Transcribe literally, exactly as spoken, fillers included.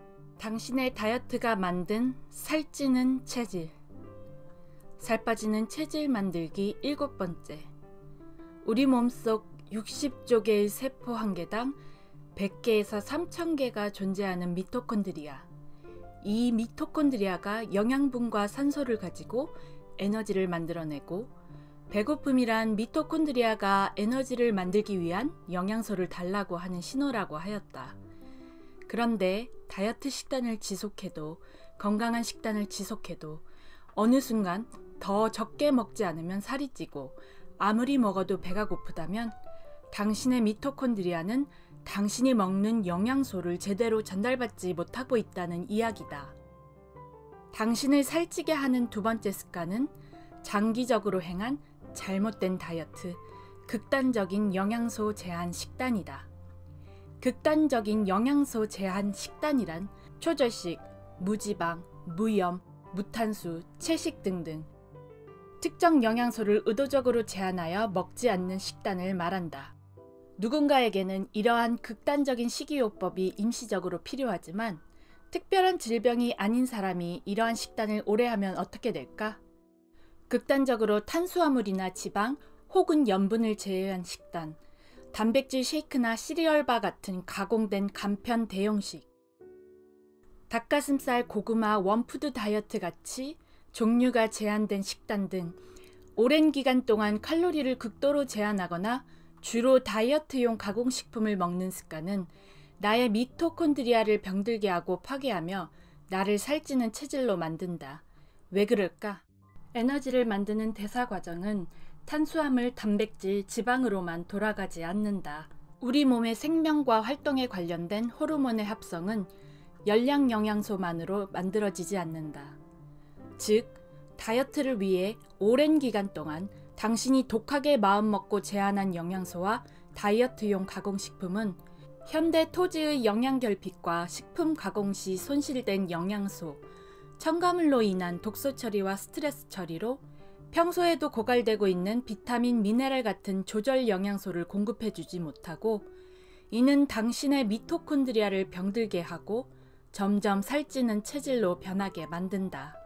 당신의 다이어트가 만든 살찌는 체질. 살 빠지는 체질 만들기 일곱 번째. 우리 몸속 육십조 개의 세포 한 개당 백 개에서 삼천 개가 존재하는 미토콘드리아. 이 미토콘드리아가 영양분과 산소를 가지고 에너지를 만들어내고, 배고픔이란 미토콘드리아가 에너지를 만들기 위한 영양소를 달라고 하는 신호라고 하였다. 그런데 다이어트 식단을 지속해도, 건강한 식단을 지속해도 어느 순간 더 적게 먹지 않으면 살이 찌고, 아무리 먹어도 배가 고프다면 당신의 미토콘드리아는 당신이 먹는 영양소를 제대로 전달받지 못하고 있다는 이야기다. 당신을 살찌게 하는 두 번째 습관은 장기적으로 행한 잘못된 다이어트, 극단적인 영양소 제한 식단이다. 극단적인 영양소 제한 식단이란 초절식, 무지방, 무염, 무탄수, 채식 등등 특정 영양소를 의도적으로 제한하여 먹지 않는 식단을 말한다. 누군가에게는 이러한 극단적인 식이요법이 임시적으로 필요하지만 특별한 질병이 아닌 사람이 이러한 식단을 오래 하면 어떻게 될까? 극단적으로 탄수화물이나 지방 혹은 염분을 제외한 식단, 단백질 쉐이크나 시리얼바 같은 가공된 간편 대용식, 닭가슴살, 고구마, 원푸드 다이어트 같이 종류가 제한된 식단 등 오랜 기간 동안 칼로리를 극도로 제한하거나 주로 다이어트용 가공식품을 먹는 습관은 나의 미토콘드리아를 병들게 하고 파괴하며 나를 살찌는 체질로 만든다. 왜 그럴까? 에너지를 만드는 대사 과정은 탄수화물, 단백질, 지방으로만 돌아가지 않는다. 우리 몸의 생명과 활동에 관련된 호르몬의 합성은 열량 영양소만으로 만들어지지 않는다. 즉, 다이어트를 위해 오랜 기간 동안 당신이 독하게 마음먹고 제한한 영양소와 다이어트용 가공식품은 현대 토지의 영양결핍과 식품 가공 시 손실된 영양소, 첨가물로 인한 독소 처리와 스트레스 처리로 평소에도 고갈되고 있는 비타민, 미네랄 같은 조절 영양소를 공급해주지 못하고, 이는 당신의 미토콘드리아를 병들게 하고 점점 살찌는 체질로 변하게 만든다.